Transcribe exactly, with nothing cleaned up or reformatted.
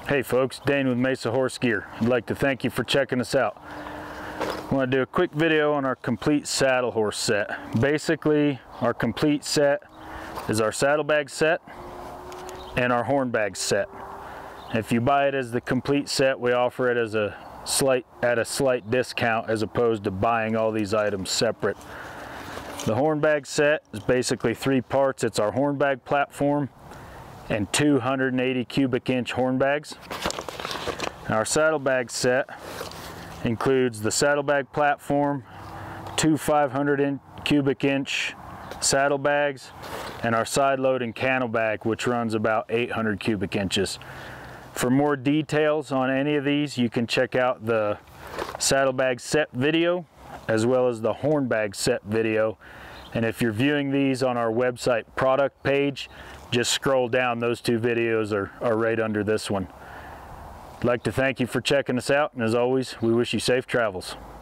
Hey folks, Dane with Mesa Horse Gear. I'd like to thank you for checking us out. I want to do a quick video on our complete saddle horse set. Basically, our complete set is our saddlebag set and our horn bag set. If you buy it as the complete set, we offer it as a slight at a slight discount as opposed to buying all these items separate. The horn bag set is basically three parts. It's our horn bag platform and two one hundred eighty cubic inch horn bags. Our saddlebag set includes the saddlebag platform, two five hundred cubic inch saddlebags, and our side loading cantle bag, which runs about eight hundred cubic inches. For more details on any of these, you can check out the saddlebag set video as well as the horn bag set video. And if you're viewing these on our website product page, just scroll down. Those two videos are, are right under this one. I'd like to thank you for checking us out, and as always, we wish you safe travels.